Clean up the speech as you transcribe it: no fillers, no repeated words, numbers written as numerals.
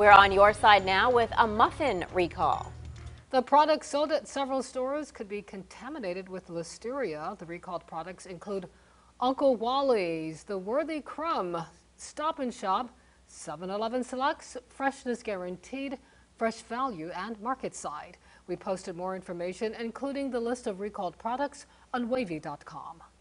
We're on your side now with a muffin recall. The products sold at several stores could be contaminated with listeria. The recalled products include Uncle Wally's, The Worthy Crumb, Stop and Shop, 7-Eleven Selects, Freshness Guaranteed, Fresh Value, and Market Side. We posted more information, including the list of recalled products, on wavy.com.